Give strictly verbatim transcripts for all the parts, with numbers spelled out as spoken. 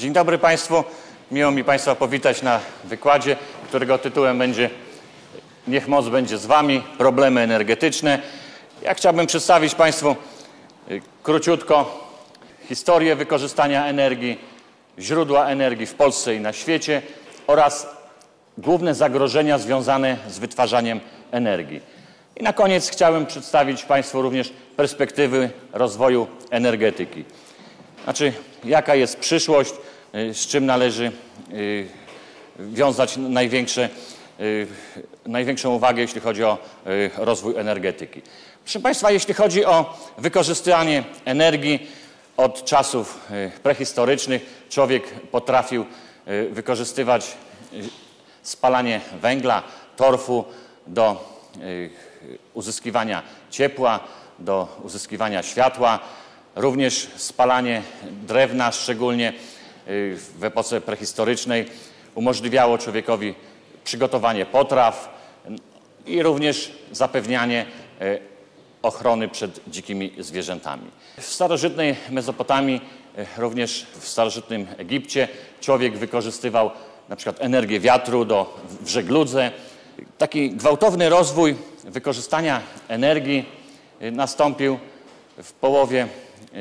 Dzień dobry Państwu. Miło mi Państwa powitać na wykładzie, którego tytułem będzie Niech moc będzie z Wami, problemy energetyczne. Ja chciałbym przedstawić Państwu króciutko historię wykorzystania energii, źródła energii w Polsce i na świecie oraz główne zagrożenia związane z wytwarzaniem energii. I na koniec chciałem przedstawić Państwu również perspektywy rozwoju energetyki. Znaczy, jaka jest przyszłość, z czym należy wiązać największe, największą uwagę, jeśli chodzi o rozwój energetyki. Proszę Państwa, jeśli chodzi o wykorzystanie energii od czasów prehistorycznych, człowiek potrafił wykorzystywać spalanie węgla, torfu do uzyskiwania ciepła, do uzyskiwania światła, również spalanie drewna, szczególnie w epoce prehistorycznej, umożliwiało człowiekowi przygotowanie potraw i również zapewnianie ochrony przed dzikimi zwierzętami. W starożytnej Mezopotamii, również w starożytnym Egipcie człowiek wykorzystywał na przykład energię wiatru do, w żegludze. Taki gwałtowny rozwój wykorzystania energii nastąpił w połowie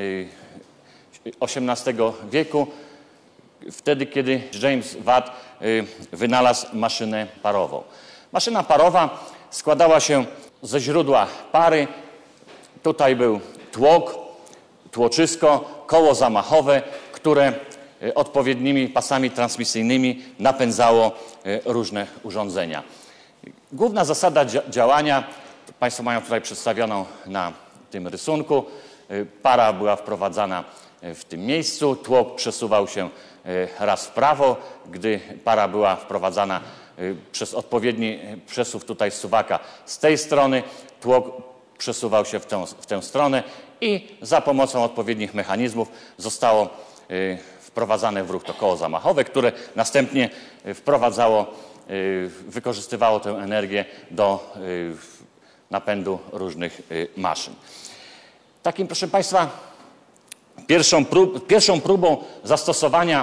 osiemnastego wieku, wtedy kiedy James Watt wynalazł maszynę parową. Maszyna parowa składała się ze źródła pary. Tutaj był tłok, tłoczysko, koło zamachowe, które odpowiednimi pasami transmisyjnymi napędzało różne urządzenia. Główna zasada działania, Państwo mają tutaj przedstawioną na tym rysunku, para była wprowadzana w tym miejscu, tłok przesuwał się raz w prawo, gdy para była wprowadzana przez odpowiedni przesuw tutaj suwaka z tej strony, tłok przesuwał się w tę, w tę stronę i za pomocą odpowiednich mechanizmów zostało wprowadzane w ruch to koło zamachowe, które następnie wprowadzało, wykorzystywało tę energię do napędu różnych maszyn. Takim, proszę Państwa, pierwszą, prób, pierwszą próbą zastosowania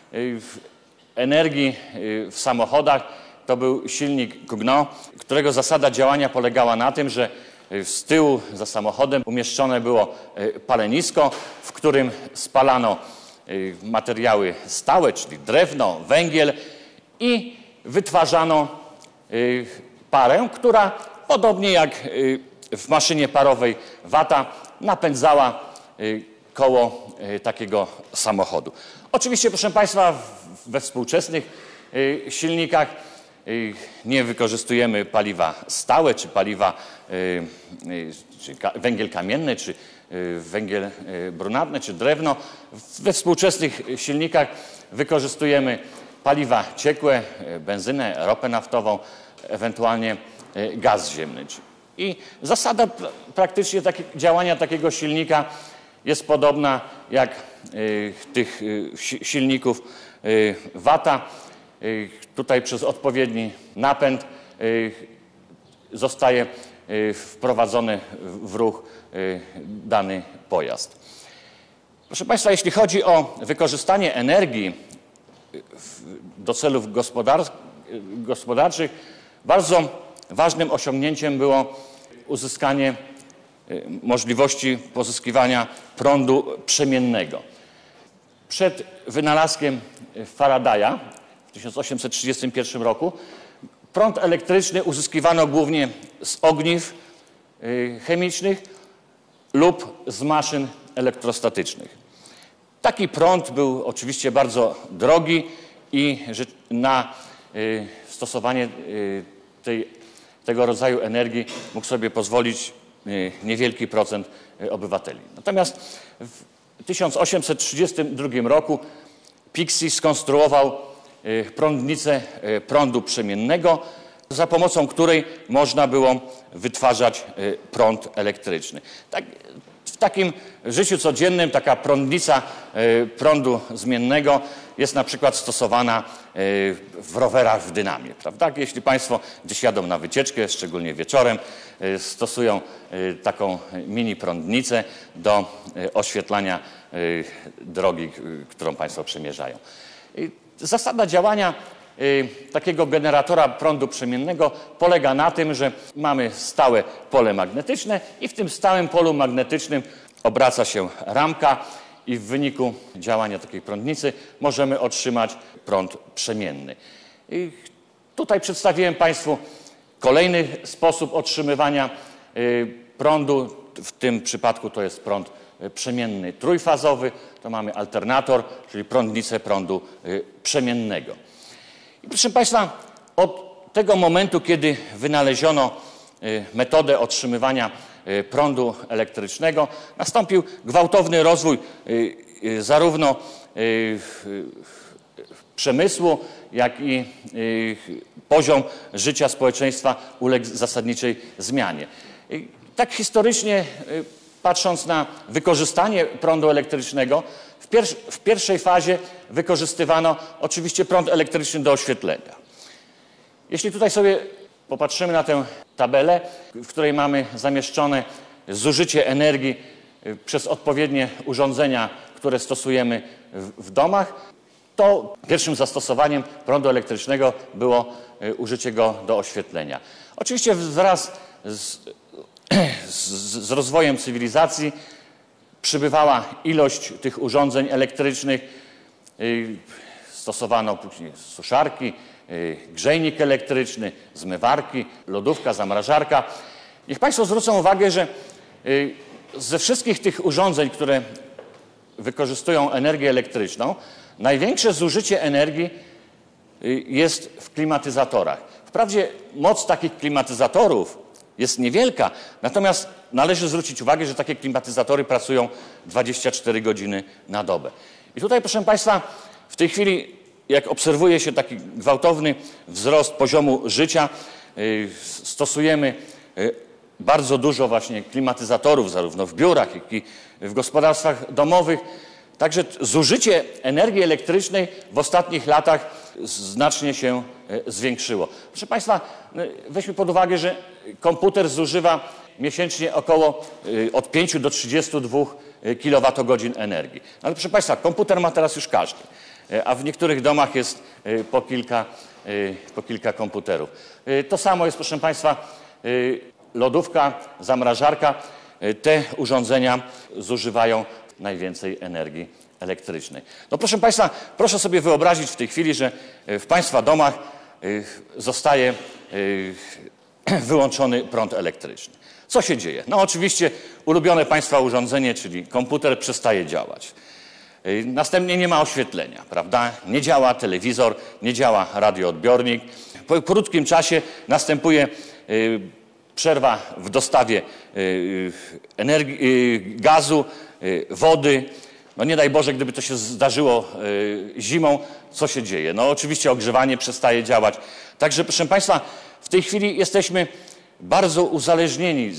energii w samochodach to był silnik Cugnot, którego zasada działania polegała na tym, że z tyłu za samochodem umieszczone było palenisko, w którym spalano materiały stałe, czyli drewno, węgiel i wytwarzano parę, która podobnie jak w maszynie parowej Watta napędzała koło takiego samochodu. Oczywiście, proszę Państwa, we współczesnych silnikach nie wykorzystujemy paliwa stałe, czy paliwa, czy węgiel kamienny, czy węgiel brunatny, czy drewno. We współczesnych silnikach wykorzystujemy paliwa ciekłe, benzynę, ropę naftową, ewentualnie gaz ziemny. I zasada praktycznie taki, działania takiego silnika jest podobna jak y, tych y, silników y, Watta. Y, tutaj przez odpowiedni napęd y, zostaje y, wprowadzony w ruch y, dany pojazd. Proszę Państwa, jeśli chodzi o wykorzystanie energii do celów gospodar gospodarczych, bardzo ważnym osiągnięciem było uzyskanie możliwości pozyskiwania prądu przemiennego. Przed wynalazkiem Faradaya w tysiąc osiemset trzydziestym pierwszym roku prąd elektryczny uzyskiwano głównie z ogniw chemicznych lub z maszyn elektrostatycznych. Taki prąd był oczywiście bardzo drogi i na stosowanie tej, tego rodzaju energii mógł sobie pozwolić niewielki procent obywateli. Natomiast w tysiąc osiemset trzydziestym drugim roku Pixii skonstruował prądnicę prądu przemiennego, za pomocą której można było wytwarzać prąd elektryczny. Tak, w takim życiu codziennym taka prądnica prądu zmiennego jest na przykład stosowana w rowerach w dynamie, prawda? Jeśli Państwo gdzieś jadą na wycieczkę, szczególnie wieczorem, stosują taką mini prądnicę do oświetlania drogi, którą Państwo przemierzają. Zasada działania takiego generatora prądu przemiennego polega na tym, że mamy stałe pole magnetyczne i w tym stałym polu magnetycznym obraca się ramka i w wyniku działania takiej prądnicy możemy otrzymać prąd przemienny. I tutaj przedstawiłem Państwu kolejny sposób otrzymywania prądu. W tym przypadku to jest prąd przemienny trójfazowy. To mamy alternator, czyli prądnicę prądu przemiennego. I proszę Państwa, od tego momentu, kiedy wynaleziono metodę otrzymywania prądu elektrycznego, nastąpił gwałtowny rozwój zarówno przemysłu, jak i poziom życia społeczeństwa uległ zasadniczej zmianie. Tak historycznie patrząc na wykorzystanie prądu elektrycznego, w, pier- w pierwszej fazie wykorzystywano oczywiście prąd elektryczny do oświetlenia. Jeśli tutaj sobie popatrzymy na tę tabelę, w której mamy zamieszczone zużycie energii przez odpowiednie urządzenia, które stosujemy w, w domach, to pierwszym zastosowaniem prądu elektrycznego było użycie go do oświetlenia. Oczywiście wraz z, z, z rozwojem cywilizacji przybywała ilość tych urządzeń elektrycznych. Stosowano później suszarki, grzejnik elektryczny, zmywarki, lodówka, zamrażarka. Niech Państwo zwrócą uwagę, że ze wszystkich tych urządzeń, które wykorzystują energię elektryczną, największe zużycie energii jest w klimatyzatorach. Wprawdzie moc takich klimatyzatorów jest niewielka, natomiast należy zwrócić uwagę, że takie klimatyzatory pracują dwadzieścia cztery godziny na dobę. I tutaj, proszę Państwa, w tej chwili, jak obserwuje się taki gwałtowny wzrost poziomu życia, stosujemy bardzo dużo właśnie klimatyzatorów, zarówno w biurach, jak i w gospodarstwach domowych. Także zużycie energii elektrycznej w ostatnich latach znacznie się zwiększyło. Proszę Państwa, weźmy pod uwagę, że komputer zużywa miesięcznie około od pięciu do trzydziestu dwóch kilowatogodzin energii. Ale proszę Państwa, komputer ma teraz już każdy, a w niektórych domach jest po kilka, po kilka komputerów. To samo jest, proszę Państwa, lodówka, zamrażarka. Te urządzenia zużywają najwięcej energii elektrycznej. No proszę Państwa, proszę sobie wyobrazić w tej chwili, że w Państwa domach zostaje wyłączony prąd elektryczny. Co się dzieje? No oczywiście ulubione Państwa urządzenie, czyli komputer, przestaje działać. Następnie nie ma oświetlenia, prawda? Nie działa telewizor, nie działa radioodbiornik. Po krótkim czasie następuje przerwa w dostawie energii, gazu, wody. No nie daj Boże, gdyby to się zdarzyło zimą, co się dzieje? No oczywiście ogrzewanie przestaje działać. Także proszę Państwa, w tej chwili jesteśmy bardzo uzależnieni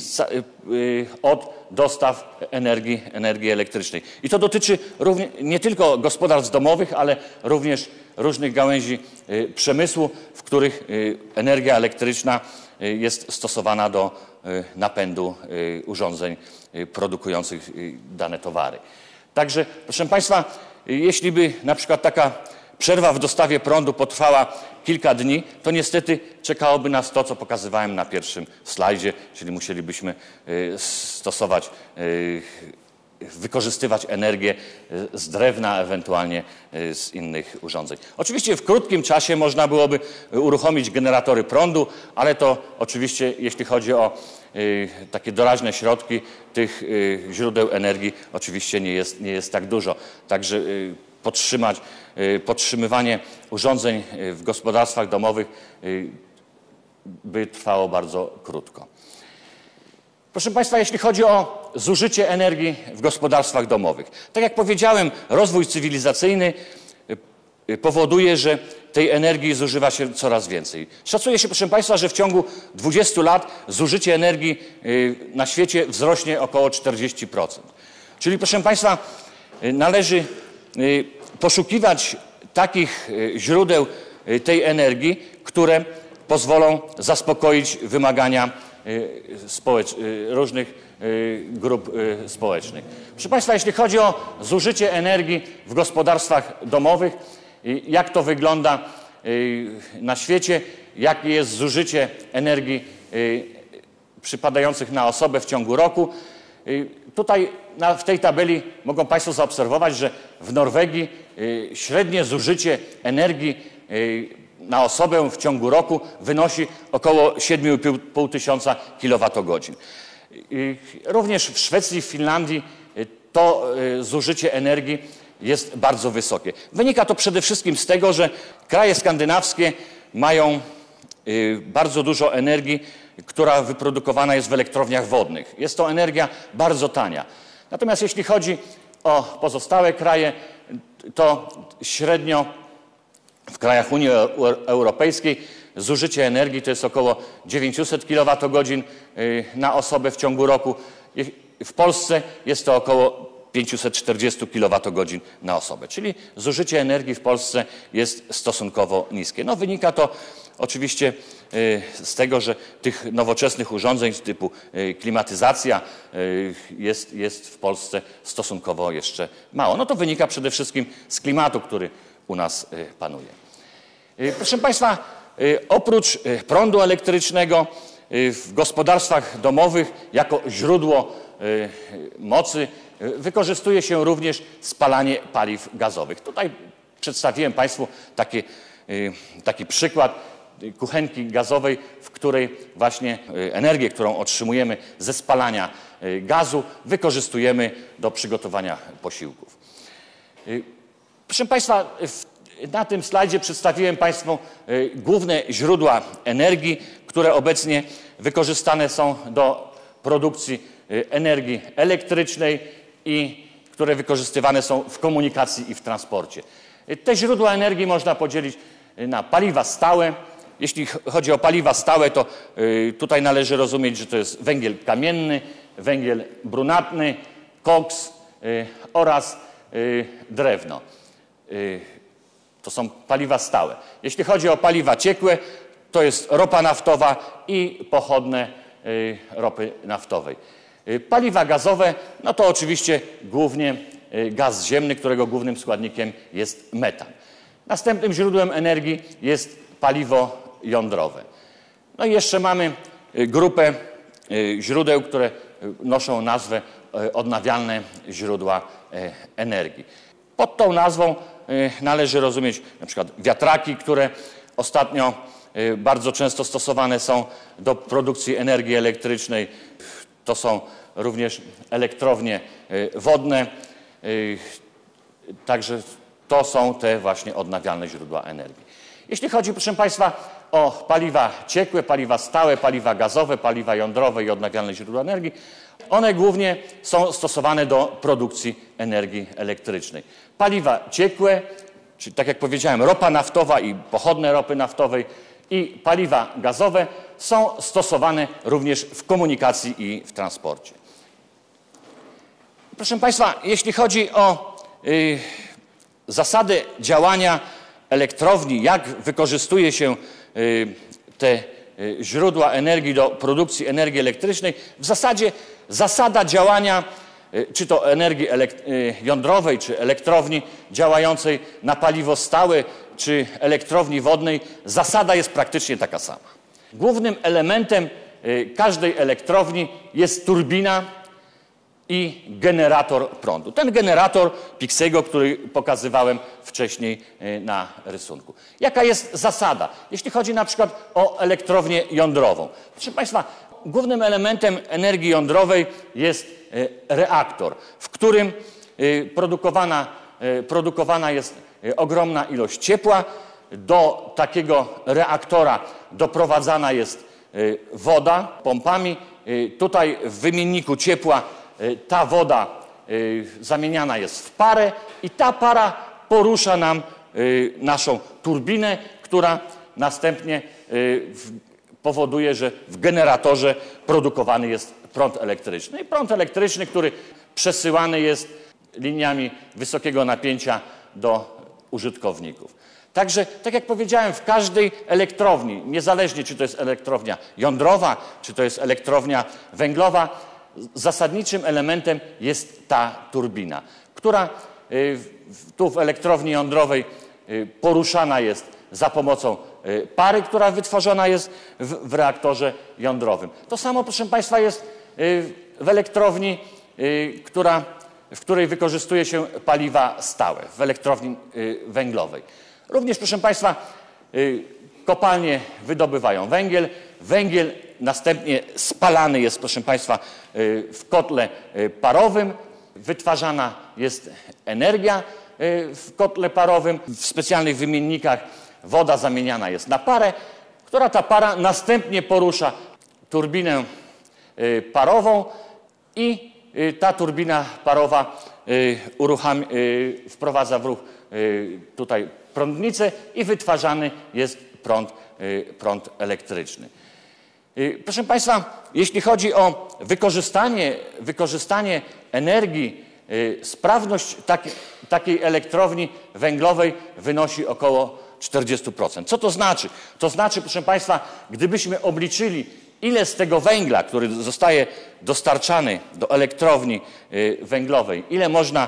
od dostaw energii, energii elektrycznej. I to dotyczy równie, nie tylko gospodarstw domowych, ale również różnych gałęzi przemysłu, w których energia elektryczna jest stosowana do napędu urządzeń produkujących dane towary. Także, proszę Państwa, jeśli by na przykład taka przerwa w dostawie prądu potrwała kilka dni, to niestety czekałoby nas to, co pokazywałem na pierwszym slajdzie, czyli musielibyśmy stosować, wykorzystywać energię z drewna, ewentualnie z innych urządzeń. Oczywiście w krótkim czasie można byłoby uruchomić generatory prądu, ale to oczywiście, jeśli chodzi o takie doraźne środki, tych źródeł energii oczywiście nie jest, nie jest tak dużo. Także podtrzymać, podtrzymywanie urządzeń w gospodarstwach domowych by trwało bardzo krótko. Proszę Państwa, jeśli chodzi o zużycie energii w gospodarstwach domowych. Tak jak powiedziałem, rozwój cywilizacyjny powoduje, że tej energii zużywa się coraz więcej. Szacuje się, proszę Państwa, że w ciągu dwudziestu lat zużycie energii na świecie wzrośnie około czterdzieści procent. Czyli, proszę Państwa, należy poszukiwać takich źródeł tej energii, które pozwolą zaspokoić wymagania społecz- różnych grup społecznych. Proszę Państwa, jeśli chodzi o zużycie energii w gospodarstwach domowych, jak to wygląda na świecie, jakie jest zużycie energii przypadających na osobę w ciągu roku. Tutaj na, w tej tabeli mogą Państwo zaobserwować, że w Norwegii średnie zużycie energii na osobę w ciągu roku wynosi około siedem i pół tysiąca kilowatogodzin. Również w Szwecji, w Finlandii to zużycie energii jest bardzo wysokie. Wynika to przede wszystkim z tego, że kraje skandynawskie mają bardzo dużo energii, która wyprodukowana jest w elektrowniach wodnych. Jest to energia bardzo tania. Natomiast jeśli chodzi o pozostałe kraje, to średnio w krajach Unii Europejskiej zużycie energii to jest około dziewięćset kilowatogodzin na osobę w ciągu roku. W Polsce jest to około pięćset czterdzieści kilowatogodzin na osobę, czyli zużycie energii w Polsce jest stosunkowo niskie. No, wynika to oczywiście z tego, że tych nowoczesnych urządzeń typu klimatyzacja jest, jest w Polsce stosunkowo jeszcze mało. No to wynika przede wszystkim z klimatu, który u nas panuje. Proszę Państwa, oprócz prądu elektrycznego w gospodarstwach domowych jako źródło mocy wykorzystuje się również spalanie paliw gazowych. Tutaj przedstawiłem Państwu taki, taki przykład kuchenki gazowej, w której właśnie energię, którą otrzymujemy ze spalania gazu, wykorzystujemy do przygotowania posiłków. Proszę Państwa, na tym slajdzie przedstawiłem Państwu główne źródła energii, które obecnie wykorzystane są do produkcji energii elektrycznej i które wykorzystywane są w komunikacji i w transporcie. Te źródła energii można podzielić na paliwa stałe. Jeśli chodzi o paliwa stałe, to tutaj należy rozumieć, że to jest węgiel kamienny, węgiel brunatny, koks oraz drewno. To są paliwa stałe. Jeśli chodzi o paliwa ciekłe, to jest ropa naftowa i pochodne ropy naftowej. Paliwa gazowe, no to oczywiście głównie gaz ziemny, którego głównym składnikiem jest metan. Następnym źródłem energii jest paliwo jądrowe. No i jeszcze mamy grupę źródeł, które noszą nazwę odnawialne źródła energii. Pod tą nazwą należy rozumieć na przykład wiatraki, które ostatnio bardzo często stosowane są do produkcji energii elektrycznej. To są również elektrownie wodne. Także to są te właśnie odnawialne źródła energii. Jeśli chodzi, proszę Państwa, o paliwa ciekłe, paliwa stałe, paliwa gazowe, paliwa jądrowe i odnawialne źródła energii, one głównie są stosowane do produkcji energii elektrycznej. Paliwa ciekłe, czyli tak jak powiedziałem, ropa naftowa i pochodne ropy naftowej i paliwa gazowe są stosowane również w komunikacji i w transporcie. Proszę Państwa, jeśli chodzi o y, zasady działania elektrowni, jak wykorzystuje się y, te y, źródła energii do produkcji energii elektrycznej, w zasadzie zasada działania y, czy to energii y, jądrowej, czy elektrowni działającej na paliwo stałe, czy elektrowni wodnej, zasada jest praktycznie taka sama. Głównym elementem y, każdej elektrowni jest turbina i generator prądu. Ten generator Pixiego, który pokazywałem wcześniej na rysunku. Jaka jest zasada, jeśli chodzi na przykład o elektrownię jądrową? Proszę Państwa, głównym elementem energii jądrowej jest reaktor, w którym produkowana, produkowana jest ogromna ilość ciepła. Do takiego reaktora doprowadzana jest woda pompami. Tutaj w wymienniku ciepła ta woda zamieniana jest w parę i ta para porusza nam naszą turbinę, która następnie powoduje, że w generatorze produkowany jest prąd elektryczny. I prąd elektryczny, który przesyłany jest liniami wysokiego napięcia do użytkowników. Także, tak jak powiedziałem, w każdej elektrowni, niezależnie czy to jest elektrownia jądrowa, czy to jest elektrownia węglowa, zasadniczym elementem jest ta turbina, która tu w elektrowni jądrowej poruszana jest za pomocą pary, która wytworzona jest w, w reaktorze jądrowym. To samo, proszę Państwa, jest w elektrowni, która, w której wykorzystuje się paliwa stałe, w elektrowni węglowej. Również, proszę Państwa, kopalnie wydobywają węgiel. Węgiel następnie spalany jest, proszę Państwa, w kotle parowym. Wytwarzana jest energia w kotle parowym. W specjalnych wymiennikach woda zamieniana jest na parę, która ta para następnie porusza turbinę parową i ta turbina parowa uruchami, wprowadza w ruch tutaj prądnicę i wytwarzany jest prąd, prąd elektryczny. Proszę Państwa, jeśli chodzi o wykorzystanie, wykorzystanie energii, sprawność taki, takiej elektrowni węglowej wynosi około czterdzieści procent. Co to znaczy? To znaczy, proszę Państwa, gdybyśmy obliczyli, ile z tego węgla, który zostaje dostarczany do elektrowni węglowej, ile można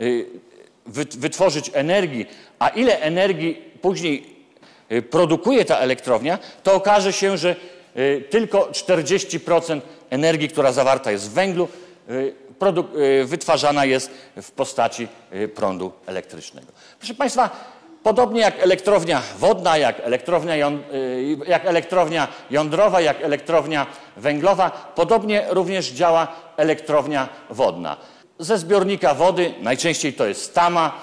wytworzyć energii, a ile energii później produkuje ta elektrownia, to okaże się, że tylko czterdzieści procent energii, która zawarta jest w węglu, wytwarzana jest w postaci prądu elektrycznego. Proszę Państwa, podobnie jak elektrownia wodna, jak elektrownia, jak elektrownia jądrowa, jak elektrownia węglowa, podobnie również działa elektrownia wodna. Ze zbiornika wody, najczęściej to jest tama,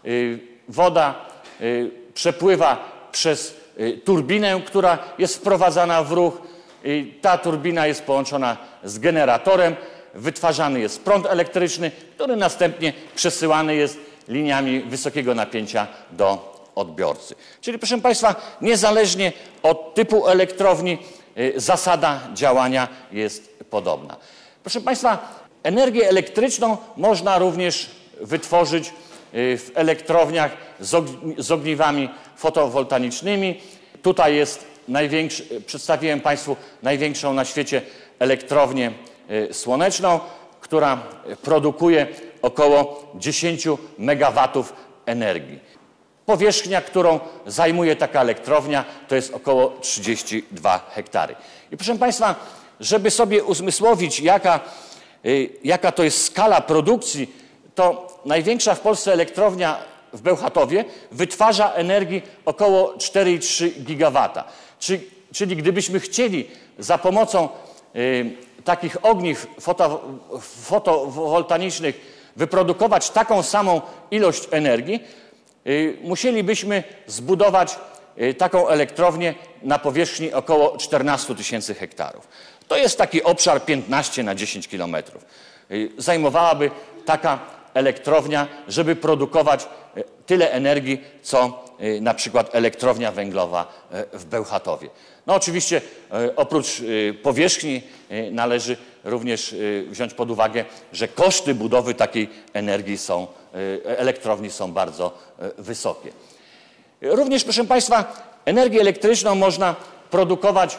woda przepływa przez turbinę, która jest wprowadzana w ruch. Ta turbina jest połączona z generatorem, wytwarzany jest prąd elektryczny, który następnie przesyłany jest liniami wysokiego napięcia do odbiorcy. Czyli, proszę Państwa, niezależnie od typu elektrowni zasada działania jest podobna. Proszę Państwa, energię elektryczną można również wytworzyć w elektrowniach z ogniwami fotowoltaicznymi. Tutaj jest największy, przedstawiłem Państwu największą na świecie elektrownię słoneczną, która produkuje około dziesięć megawatów energii. Powierzchnia, którą zajmuje taka elektrownia, to jest około trzydzieści dwa hektary. I proszę Państwa, żeby sobie uzmysłowić, jaka, jaka to jest skala produkcji, to największa w Polsce elektrownia w Bełchatowie wytwarza energii około cztery i trzy gigawata. Czyli, czyli gdybyśmy chcieli za pomocą y, takich ogniw foto, fotowoltaicznych wyprodukować taką samą ilość energii, y, musielibyśmy zbudować y, taką elektrownię na powierzchni około czternastu tysięcy hektarów. To jest taki obszar piętnaście na dziesięć kilometrów. Y, zajmowałaby taka elektrownia, żeby produkować tyle energii, co na przykład elektrownia węglowa w Bełchatowie. No oczywiście oprócz powierzchni należy również wziąć pod uwagę, że koszty budowy takiej energii są, elektrowni są bardzo wysokie. Również, proszę Państwa, energię elektryczną można produkować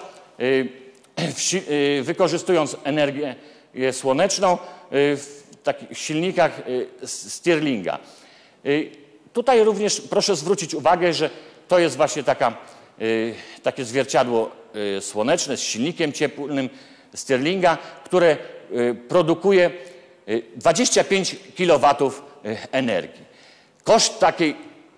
wykorzystując energię słoneczną w takich silnikach Stirlinga. Tutaj również proszę zwrócić uwagę, że to jest właśnie taka, takie zwierciadło słoneczne z silnikiem cieplnym Stirlinga, które produkuje dwadzieścia pięć kilowatów energii. Koszt takiej,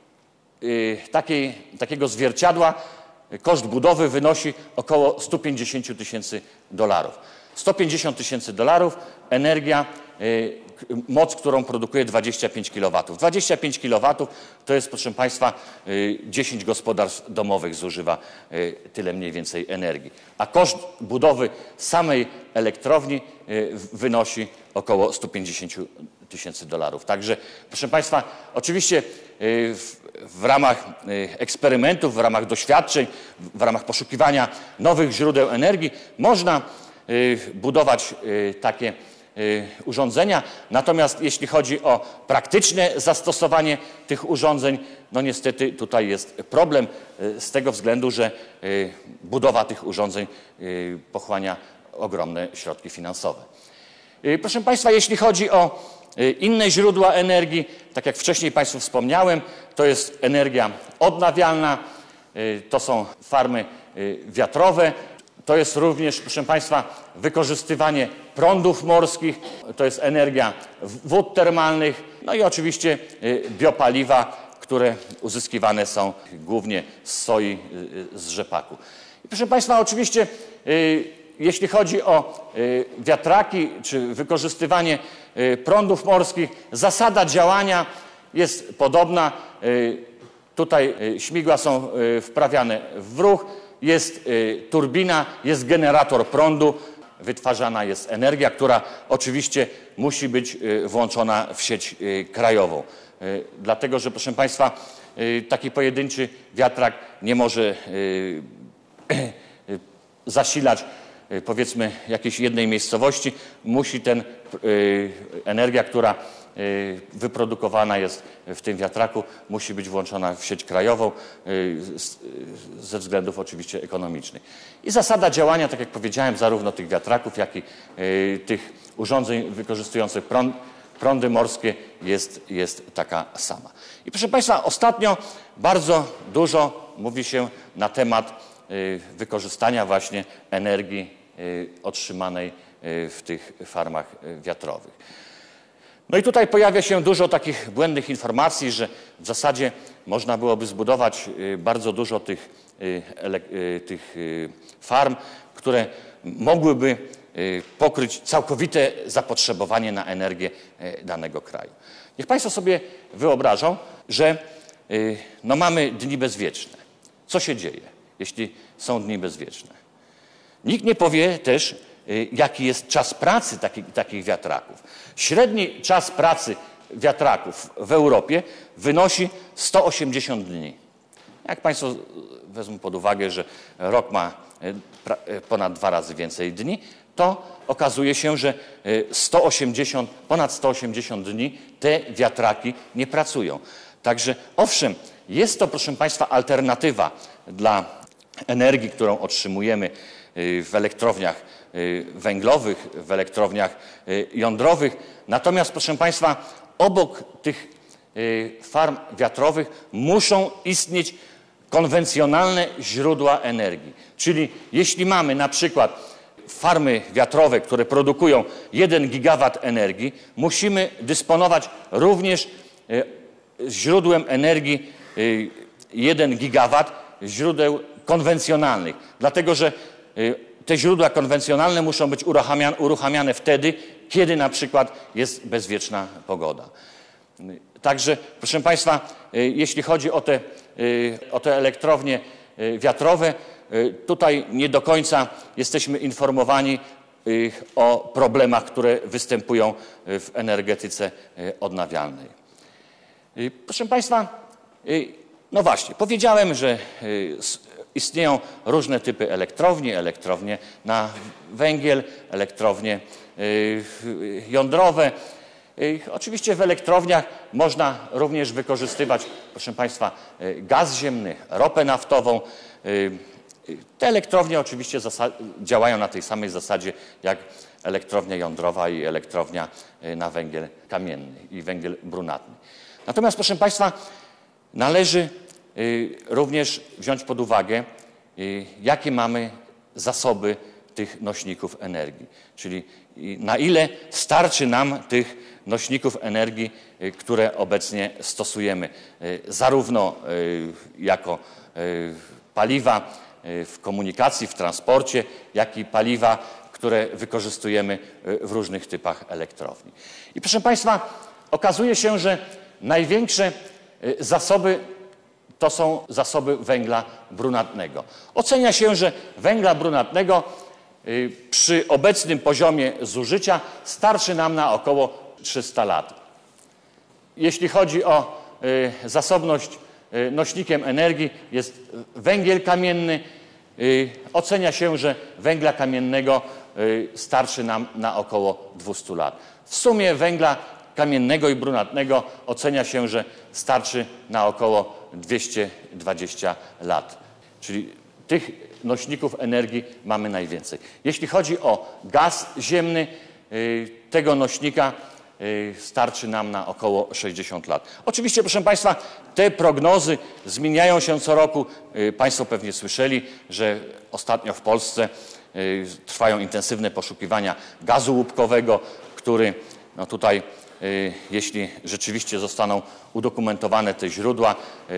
takiej, takiego zwierciadła, koszt budowy wynosi około sto pięćdziesiąt tysięcy dolarów. sto pięćdziesiąt tysięcy dolarów, energia, moc, którą produkuje dwadzieścia pięć kilowatów. dwadzieścia pięć kilowatów to jest, proszę Państwa, dziesięć gospodarstw domowych zużywa tyle mniej więcej energii. A koszt budowy samej elektrowni wynosi około sto pięćdziesiąt tysięcy dolarów. Także, proszę Państwa, oczywiście w, w ramach eksperymentów, w ramach doświadczeń, w ramach poszukiwania nowych źródeł energii można budować takie urządzenia. Natomiast jeśli chodzi o praktyczne zastosowanie tych urządzeń, no niestety tutaj jest problem z tego względu, że budowa tych urządzeń pochłania ogromne środki finansowe. Proszę Państwa, jeśli chodzi o inne źródła energii, tak jak wcześniej Państwu wspomniałem, to jest energia odnawialna, to są farmy wiatrowe, to jest również, proszę Państwa, wykorzystywanie prądów morskich, to jest energia wód termalnych, no i oczywiście biopaliwa, które uzyskiwane są głównie z soi, z rzepaku. I proszę Państwa, oczywiście jeśli chodzi o wiatraki czy wykorzystywanie prądów morskich, zasada działania jest podobna. Tutaj śmigła są wprawiane w ruch, jest turbina, jest generator prądu, wytwarzana jest energia, która oczywiście musi być włączona w sieć krajową. Dlatego, że proszę Państwa, taki pojedynczy wiatrak nie może zasilać powiedzmy jakiejś jednej miejscowości, musi ten energia, która wyprodukowana jest w tym wiatraku, musi być włączona w sieć krajową ze względów oczywiście ekonomicznych. I zasada działania, tak jak powiedziałem, zarówno tych wiatraków, jak i tych urządzeń wykorzystujących prąd, prądy morskie jest, jest taka sama. I proszę Państwa, ostatnio bardzo dużo mówi się na temat wykorzystania właśnie energii otrzymanej w tych farmach wiatrowych. No i tutaj pojawia się dużo takich błędnych informacji, że w zasadzie można byłoby zbudować bardzo dużo tych, tych farm, które mogłyby pokryć całkowite zapotrzebowanie na energię danego kraju. Niech Państwo sobie wyobrażą, że no mamy dni bezwieczne. Co się dzieje, jeśli są dni bezwieczne? Nikt nie powie też, jaki jest czas pracy taki, takich wiatraków. Średni czas pracy wiatraków w Europie wynosi sto osiemdziesiąt dni. Jak Państwo wezmą pod uwagę, że rok ma ponad dwa razy więcej dni, to okazuje się, że sto osiemdziesiąt, ponad sto osiemdziesiąt dni te wiatraki nie pracują. Także owszem, jest to, proszę Państwa, alternatywa dla energii, którą otrzymujemy w elektrowniach węglowych, w elektrowniach jądrowych. Natomiast, proszę Państwa, obok tych farm wiatrowych muszą istnieć konwencjonalne źródła energii. Czyli jeśli mamy na przykład farmy wiatrowe, które produkują jeden gigawat energii, musimy dysponować również źródłem energii jeden gigawat, źródeł konwencjonalnych. Dlatego, że te źródła konwencjonalne muszą być uruchamiane wtedy, kiedy na przykład jest bezwieczna pogoda. Także, proszę Państwa, jeśli chodzi o te, o te elektrownie wiatrowe, tutaj nie do końca jesteśmy informowani o problemach, które występują w energetyce odnawialnej. Proszę Państwa, no właśnie, powiedziałem, że istnieją różne typy elektrowni, elektrownie na węgiel, elektrownie jądrowe. Oczywiście w elektrowniach można również wykorzystywać, proszę Państwa, gaz ziemny, ropę naftową. Te elektrownie oczywiście działają na tej samej zasadzie jak elektrownia jądrowa i elektrownia na węgiel kamienny i węgiel brunatny. Natomiast, proszę Państwa, należy również wziąć pod uwagę, jakie mamy zasoby tych nośników energii, czyli na ile starczy nam tych nośników energii, które obecnie stosujemy, zarówno jako paliwa w komunikacji, w transporcie, jak i paliwa, które wykorzystujemy w różnych typach elektrowni. I proszę Państwa, okazuje się, że największe zasoby to są zasoby węgla brunatnego. Ocenia się, że węgla brunatnego przy obecnym poziomie zużycia starczy nam na około trzysta lat. Jeśli chodzi o zasobność nośnikiem energii, jest węgiel kamienny. Ocenia się, że węgla kamiennego starczy nam na około dwieście lat. W sumie węgla kamiennego i brunatnego ocenia się, że starczy na około dwieście dwadzieścia lat. Czyli tych nośników energii mamy najwięcej. Jeśli chodzi o gaz ziemny, tego nośnika starczy nam na około sześćdziesiąt lat. Oczywiście, proszę Państwa, te prognozy zmieniają się co roku. Państwo pewnie słyszeli, że ostatnio w Polsce trwają intensywne poszukiwania gazu łupkowego, który no tutaj, jeśli rzeczywiście zostaną udokumentowane te źródła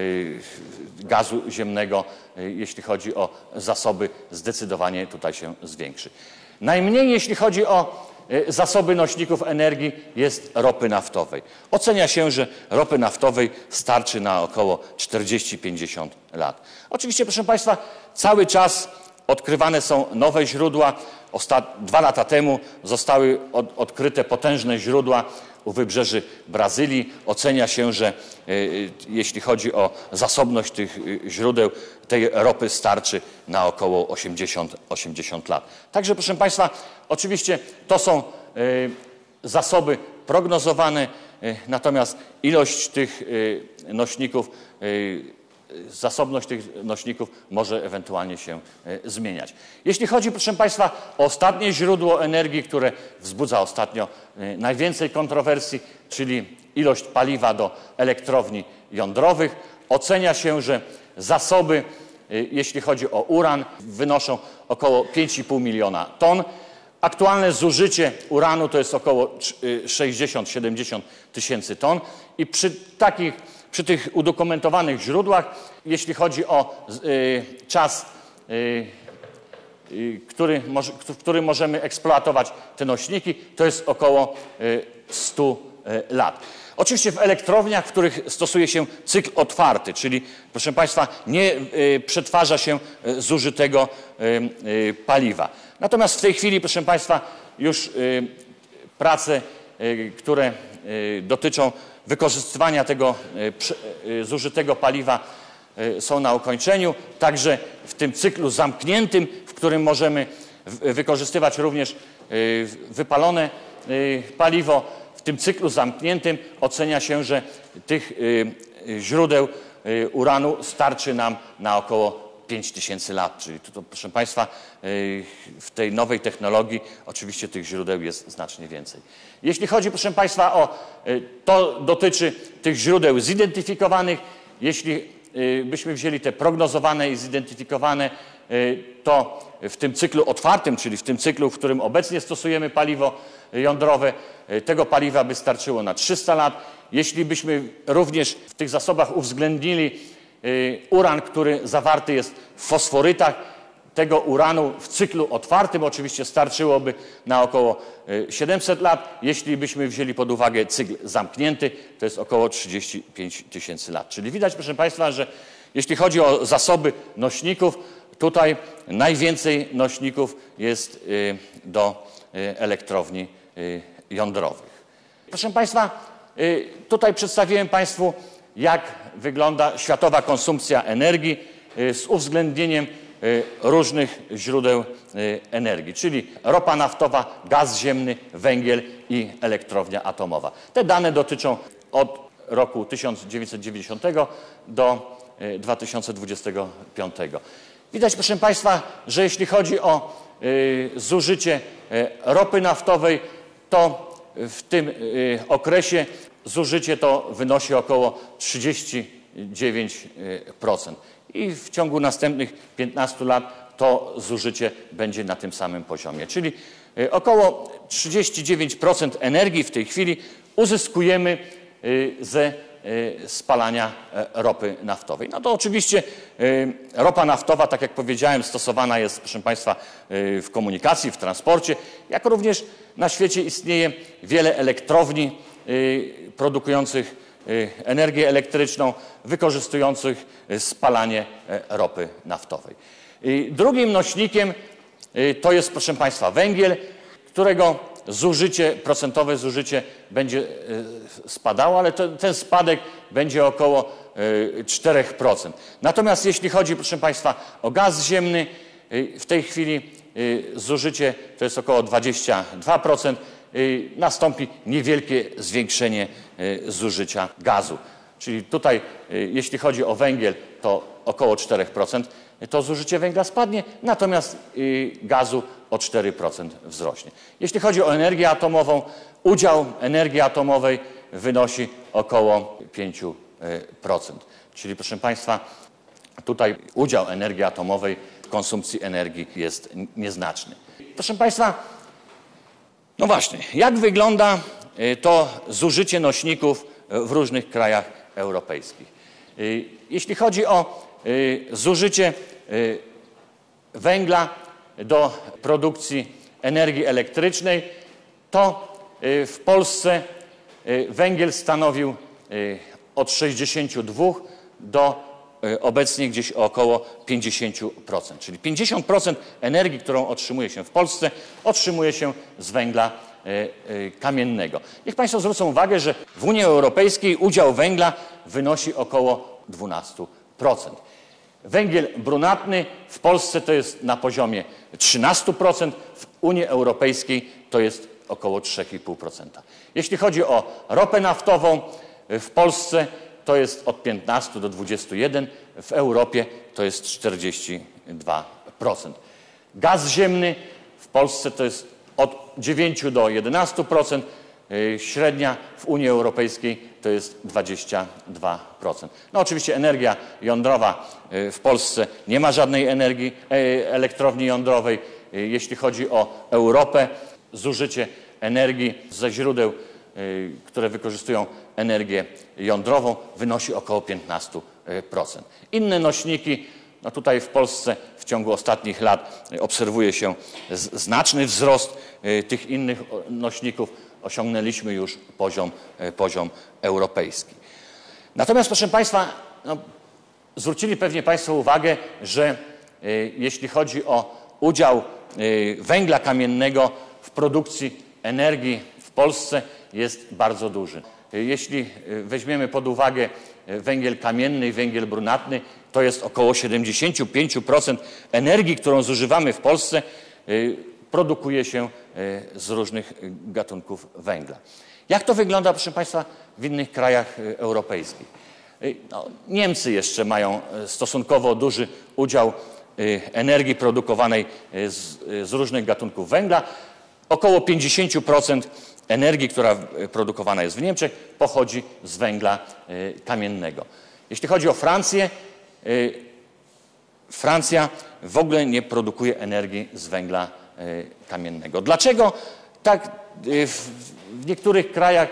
gazu ziemnego, jeśli chodzi o zasoby, zdecydowanie tutaj się zwiększy. Najmniej, jeśli chodzi o zasoby nośników energii, jest ropy naftowej. Ocenia się, że ropy naftowej starczy na około czterdzieści pięćdziesiąt lat. Oczywiście, proszę Państwa, cały czas odkrywane są nowe źródła. Ostat... Dwa lata temu zostały od, odkryte potężne źródła u wybrzeży Brazylii. Ocenia się, że y, jeśli chodzi o zasobność tych y, źródeł, tej ropy starczy na około osiemdziesiąt osiemdziesiąt lat. Także, proszę Państwa, oczywiście to są y, zasoby prognozowane, y, natomiast ilość tych y, nośników, y, zasobność tych nośników może ewentualnie się y, zmieniać. Jeśli chodzi, proszę Państwa, o ostatnie źródło energii, które wzbudza ostatnio y, najwięcej kontrowersji, czyli ilość paliwa do elektrowni jądrowych, ocenia się, że zasoby, y, jeśli chodzi o uran, wynoszą około pięć i pół miliona ton. Aktualne zużycie uranu to jest około sześćdziesiąt siedemdziesiąt tysięcy ton i przy takich Przy tych udokumentowanych źródłach, jeśli chodzi o y, czas, y, y, który może, w którym możemy eksploatować te nośniki, to jest około y, stu y, lat. Oczywiście w elektrowniach, w których stosuje się cykl otwarty, czyli, proszę Państwa, nie y, przetwarza się y, zużytego y, y, paliwa. Natomiast w tej chwili, proszę Państwa, już y, prace, y, które y, dotyczą wykorzystywania tego zużytego paliwa są na ukończeniu. Także w tym cyklu zamkniętym, w którym możemy wykorzystywać również wypalone paliwo, w tym cyklu zamkniętym ocenia się, że tych źródeł uranu starczy nam na około pięć tysięcy lat. Czyli to, to, proszę Państwa, w tej nowej technologii oczywiście tych źródeł jest znacznie więcej. Jeśli chodzi, proszę Państwa, o to dotyczy tych źródeł zidentyfikowanych. Jeśli byśmy wzięli te prognozowane i zidentyfikowane, to w tym cyklu otwartym, czyli w tym cyklu, w którym obecnie stosujemy paliwo jądrowe, tego paliwa by starczyło na trzysta lat. Jeśli byśmy również w tych zasobach uwzględnili uran, który zawarty jest w fosforytach, tego uranu w cyklu otwartym oczywiście starczyłoby na około siedemset lat. Jeśli byśmy wzięli pod uwagę cykl zamknięty, to jest około trzydzieści pięć tysięcy lat. Czyli widać, proszę Państwa, że jeśli chodzi o zasoby nośników, tutaj najwięcej nośników jest do elektrowni jądrowych. Proszę Państwa, tutaj przedstawiłem Państwu, jak wygląda światowa konsumpcja energii z uwzględnieniem różnych źródeł energii, czyli ropa naftowa, gaz ziemny, węgiel i elektrownia atomowa. Te dane dotyczą od roku tysiąc dziewięćset dziewięćdziesiątego do dwa tysiące dwudziestego piątego. Widać, proszę Państwa, że jeśli chodzi o zużycie ropy naftowej, to w tym okresie zużycie to wynosi około trzydzieści dziewięć procent. I w ciągu następnych piętnastu lat to zużycie będzie na tym samym poziomie. Czyli około trzydzieści dziewięć procent energii w tej chwili uzyskujemy ze spalania ropy naftowej. No to oczywiście ropa naftowa, tak jak powiedziałem, stosowana jest, proszę Państwa, w komunikacji, w transporcie, jak również na świecie istnieje wiele elektrowni produkujących energię elektryczną, wykorzystujących spalanie ropy naftowej. Drugim nośnikiem to jest, proszę Państwa, węgiel, którego zużycie, procentowe zużycie będzie spadało, ale to, ten spadek będzie około cztery procent. Natomiast jeśli chodzi, proszę Państwa, o gaz ziemny, w tej chwili zużycie to jest około dwadzieścia dwa procent, nastąpi niewielkie zwiększenie zużycia gazu. Czyli tutaj, jeśli chodzi o węgiel, to około cztery procent to zużycie węgla spadnie, natomiast gazu o cztery procent wzrośnie. Jeśli chodzi o energię atomową, udział energii atomowej wynosi około pięć procent. Czyli proszę Państwa, tutaj udział energii atomowej w konsumpcji energii jest nieznaczny. Proszę Państwa, no właśnie, jak wygląda to zużycie nośników w różnych krajach europejskich? Jeśli chodzi o zużycie węgla do produkcji energii elektrycznej, to w Polsce węgiel stanowił od sześćdziesięciu dwóch do obecnie gdzieś około pięćdziesięciu procent. Czyli pięćdziesiąt procent energii, którą otrzymuje się w Polsce, otrzymuje się z węgla kamiennego. Niech Państwo zwrócą uwagę, że w Unii Europejskiej udział węgla wynosi około dwanaście procent. Węgiel brunatny w Polsce to jest na poziomie trzynaście procent, w Unii Europejskiej to jest około trzy i pół procent. Jeśli chodzi o ropę naftową, w Polsce to jest od piętnastu do dwudziestu jeden procent, w Europie to jest czterdzieści dwa procent. Gaz ziemny w Polsce to jest od dziewięciu do jedenastu procent, średnia w Unii Europejskiej to jest dwadzieścia dwa procent. No oczywiście energia jądrowa w Polsce nie ma żadnej energii, elektrowni jądrowej. Jeśli chodzi o Europę, zużycie energii ze źródeł, które wykorzystują energię jądrową, wynosi około piętnaście procent. Inne nośniki, no tutaj w Polsce w ciągu ostatnich lat obserwuje się znaczny wzrost tych innych nośników. Osiągnęliśmy już poziom, poziom europejski. Natomiast, proszę Państwa, no, zwrócili pewnie Państwo uwagę, że y, jeśli chodzi o udział y, węgla kamiennego w produkcji energii w Polsce, jest bardzo duży. Y, jeśli weźmiemy pod uwagę węgiel kamienny i węgiel brunatny, to jest około siedemdziesiąt pięć procent energii, którą zużywamy w Polsce, y, produkuje się z różnych gatunków węgla. Jak to wygląda, proszę Państwa, w innych krajach europejskich? No, Niemcy jeszcze mają stosunkowo duży udział energii produkowanej z, z różnych gatunków węgla. Około pięćdziesiąt procent energii, która produkowana jest w Niemczech, pochodzi z węgla kamiennego. Jeśli chodzi o Francję, Francja w ogóle nie produkuje energii z węgla kamiennego. Dlaczego tak w niektórych krajach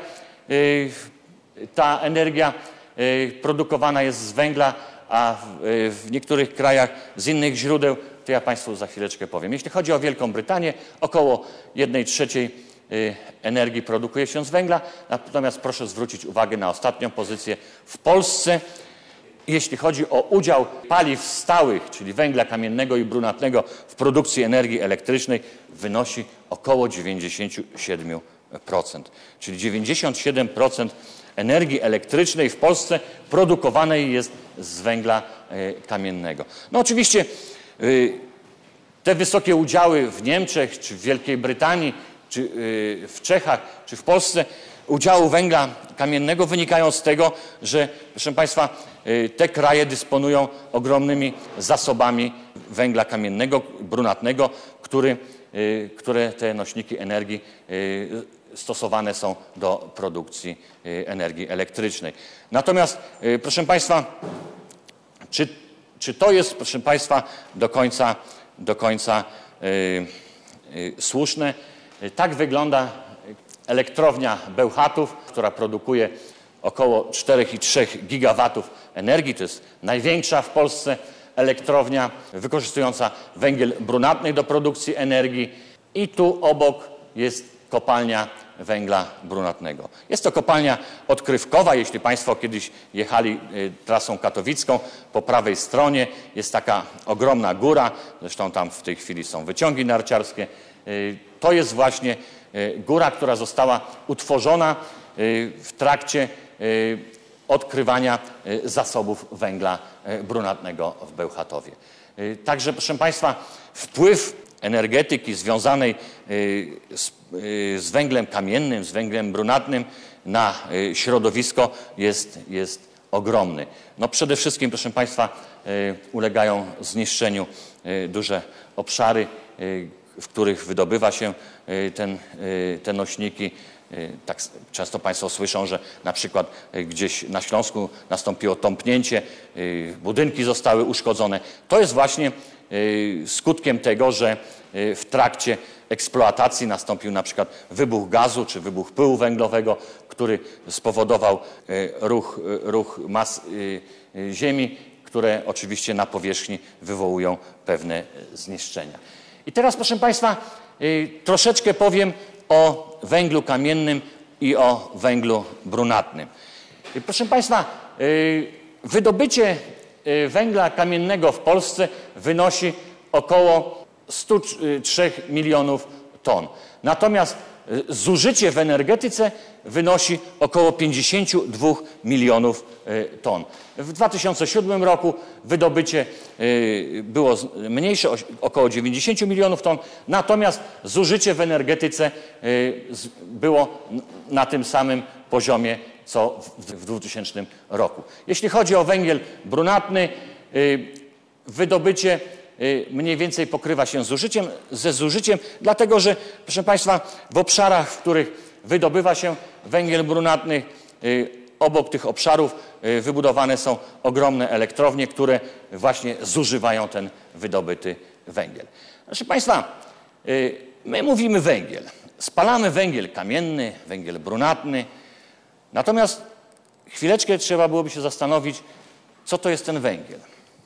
ta energia produkowana jest z węgla, a w niektórych krajach z innych źródeł, to ja Państwu za chwileczkę powiem. Jeśli chodzi o Wielką Brytanię, około jednej trzeciej energii produkuje się z węgla, natomiast proszę zwrócić uwagę na ostatnią pozycję. W Polsce, jeśli chodzi o udział paliw stałych, czyli węgla kamiennego i brunatnego w produkcji energii elektrycznej, wynosi około dziewięćdziesiąt siedem procent. Czyli dziewięćdziesiąt siedem procent energii elektrycznej w Polsce produkowanej jest z węgla kamiennego. No oczywiście te wysokie udziały w Niemczech, czy w Wielkiej Brytanii, czy w Czechach, czy w Polsce udziału węgla kamiennego wynikają z tego, że, proszę Państwa, te kraje dysponują ogromnymi zasobami węgla kamiennego, brunatnego, który, które te nośniki energii stosowane są do produkcji energii elektrycznej. Natomiast, proszę Państwa, czy, czy to jest, proszę Państwa, do końca, do końca yy, yy, słuszne? Tak wygląda elektrownia Bełchatów, która produkuje około cztery i trzy gigawatów energii. To jest największa w Polsce elektrownia wykorzystująca węgiel brunatny do produkcji energii. I tu obok jest kopalnia węgla brunatnego. Jest to kopalnia odkrywkowa. Jeśli Państwo kiedyś jechali trasą katowicką, po prawej stronie jest taka ogromna góra. Zresztą tam w tej chwili są wyciągi narciarskie. To jest właśnie góra, która została utworzona w trakcie odkrywania zasobów węgla brunatnego w Bełchatowie. Także, proszę Państwa, wpływ energetyki związanej z, z węglem kamiennym, z węglem brunatnym na środowisko jest, jest ogromny. No przede wszystkim, proszę Państwa, ulegają zniszczeniu duże obszary, w których wydobywa się ten, te nośniki. Tak często Państwo słyszą, że na przykład gdzieś na Śląsku nastąpiło tąpnięcie, budynki zostały uszkodzone. To jest właśnie skutkiem tego, że w trakcie eksploatacji nastąpił na przykład wybuch gazu czy wybuch pyłu węglowego, który spowodował ruch, ruch mas ziemi, które oczywiście na powierzchni wywołują pewne zniszczenia. I teraz, proszę Państwa, troszeczkę powiem o węglu kamiennym i o węglu brunatnym. Proszę Państwa, wydobycie węgla kamiennego w Polsce wynosi około sto trzy milionów ton. Natomiast zużycie w energetyce wynosi około pięćdziesiąt dwa milionów ton. W dwa tysiące siódmym roku wydobycie było mniejsze, około dziewięćdziesiąt milionów ton, natomiast zużycie w energetyce było na tym samym poziomie co w dwutysięcznym roku. Jeśli chodzi o węgiel brunatny, wydobycie mniej więcej pokrywa się z zużyciem, ze zużyciem, dlatego że, proszę Państwa, w obszarach, w których wydobywa się węgiel brunatny, obok tych obszarów wybudowane są ogromne elektrownie, które właśnie zużywają ten wydobyty węgiel. Proszę Państwa, my mówimy węgiel. Spalamy węgiel kamienny, węgiel brunatny, natomiast chwileczkę trzeba byłoby się zastanowić, co to jest ten węgiel.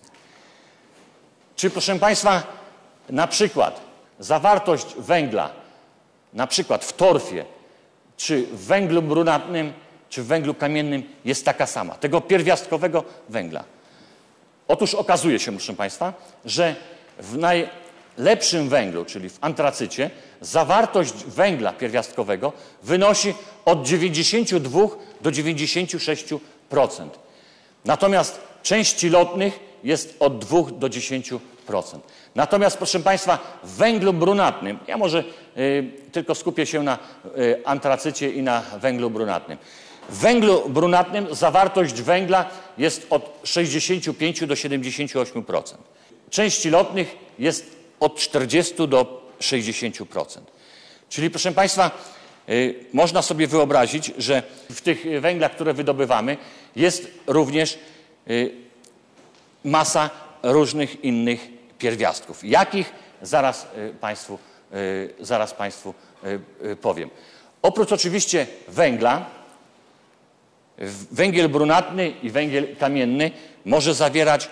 Czy, proszę Państwa, na przykład zawartość węgla, na przykład w torfie, czy w węglu brunatnym, czy w węglu kamiennym jest taka sama, tego pierwiastkowego węgla? Otóż okazuje się, proszę Państwa, że w najlepszym węglu, czyli w antracycie, zawartość węgla pierwiastkowego wynosi od dziewięćdziesięciu dwóch do dziewięćdziesięciu sześciu procent. Natomiast części lotnych jest od dwóch do dziesięciu procent. Natomiast, proszę Państwa, w węglu brunatnym, ja może y, tylko skupię się na y, antracycie i na węglu brunatnym. W węglu brunatnym zawartość węgla jest od sześćdziesięciu pięciu do siedemdziesięciu ośmiu procent. Części lotnych jest od czterdziestu do sześćdziesięciu procent. Czyli, proszę Państwa, y, można sobie wyobrazić, że w tych węglach, które wydobywamy, jest również y, masa różnych innych pierwiastków. Jakich? Zaraz Państwu, zaraz Państwu powiem. Oprócz oczywiście węgla, węgiel brunatny i węgiel kamienny może zawierać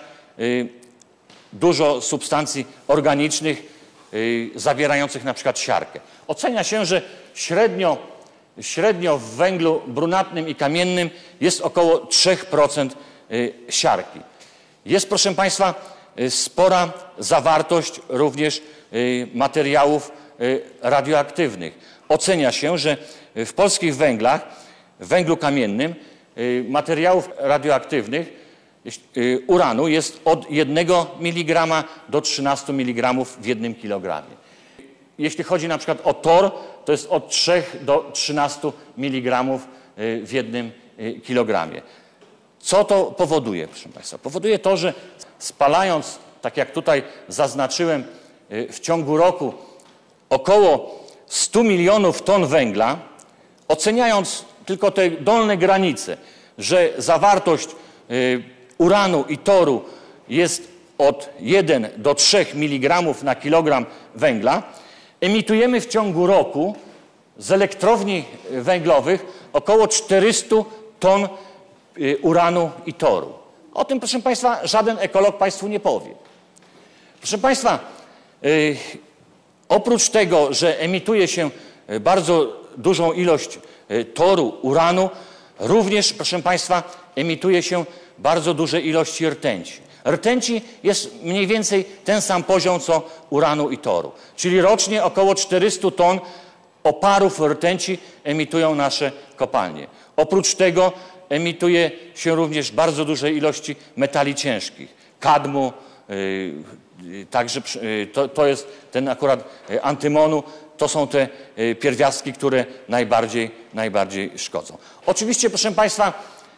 dużo substancji organicznych zawierających na przykład siarkę. Ocenia się, że średnio, średnio w węglu brunatnym i kamiennym jest około trzy procent siarki. Jest, proszę Państwa, spora zawartość również materiałów radioaktywnych. Ocenia się, że w polskich węglach, w węglu kamiennym, materiałów radioaktywnych, uranu jest od jednego miligrama do trzynastu miligramów w jednym kilogramie. Jeśli chodzi na przykład o tor, to jest od trzech do trzynastu miligramów w jednym kilogramie. Co to powoduje, proszę Państwa? Powoduje to, że spalając, tak jak tutaj zaznaczyłem, w ciągu roku około stu milionów ton węgla, oceniając tylko te dolne granice, że zawartość uranu i toru jest od jeden do trzech miligramów na kilogram węgla, emitujemy w ciągu roku z elektrowni węglowych około czterysta ton uranu i toru. O tym, proszę Państwa, żaden ekolog Państwu nie powie. Proszę Państwa, yy, oprócz tego, że emituje się bardzo dużą ilość yy, toru, uranu, również, proszę Państwa, emituje się bardzo duże ilości rtęci. Rtęci jest mniej więcej ten sam poziom, co uranu i toru. Czyli rocznie około czterysta ton oparów rtęci emitują nasze kopalnie. Oprócz tego emituje się również bardzo duże ilości metali ciężkich, kadmu, yy, Także to, to jest ten akurat antymonu, to są te pierwiastki, które najbardziej, najbardziej szkodzą. Oczywiście, proszę Państwa,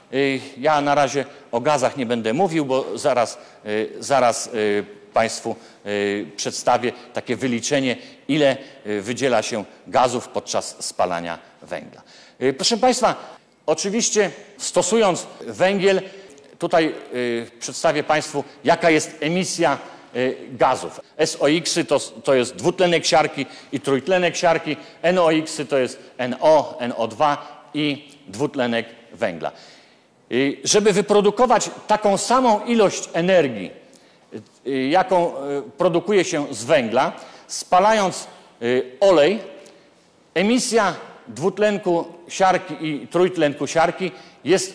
ja na razie o gazach nie będę mówił, bo zaraz, zaraz Państwu przedstawię takie wyliczenie, ile wydziela się gazów podczas spalania węgla. Proszę Państwa, oczywiście stosując węgiel, tutaj przedstawię Państwu, jaka jest emisja gazów. S O X-y to, to jest dwutlenek siarki i trójtlenek siarki, N O X-y to jest N O, N O dwa i dwutlenek węgla. Żeby wyprodukować taką samą ilość energii, jaką produkuje się z węgla, spalając olej, emisja dwutlenku siarki i trójtlenku siarki jest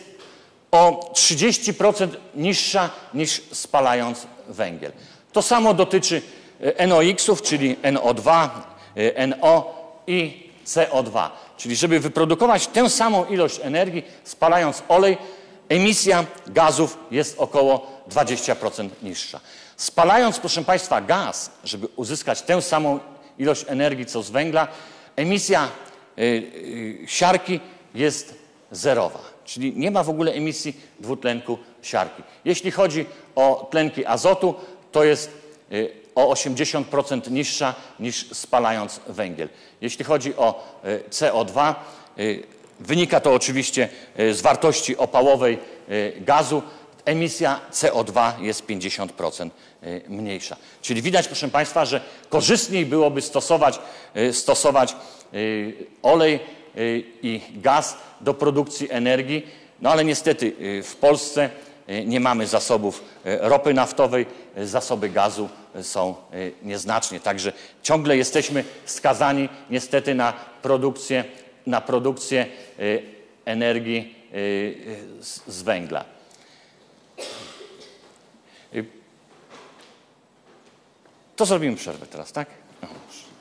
o trzydzieści procent niższa niż spalając węgiel. To samo dotyczy N O X-ów, czyli N O dwa, N O i C O dwa. Czyli żeby wyprodukować tę samą ilość energii, spalając olej, emisja gazów jest około dwadzieścia procent niższa. Spalając, proszę Państwa, gaz, żeby uzyskać tę samą ilość energii co z węgla, emisja y, y, siarki jest zerowa. Czyli nie ma w ogóle emisji dwutlenku siarki. Jeśli chodzi o tlenki azotu, to jest y, o osiemdziesiąt procent niższa niż spalając węgiel. Jeśli chodzi o y, C O dwa, y, wynika to oczywiście y, z wartości opałowej y, gazu. Emisja C O dwa jest pięćdziesiąt procent mniejsza. Czyli widać, proszę Państwa, że korzystniej byłoby stosować, stosować olej i gaz do produkcji energii, no ale niestety w Polsce nie mamy zasobów ropy naftowej, zasoby gazu są nieznacznie, także ciągle jesteśmy skazani niestety na produkcję, na produkcję energii z węgla. To zrobimy przerwę teraz, tak?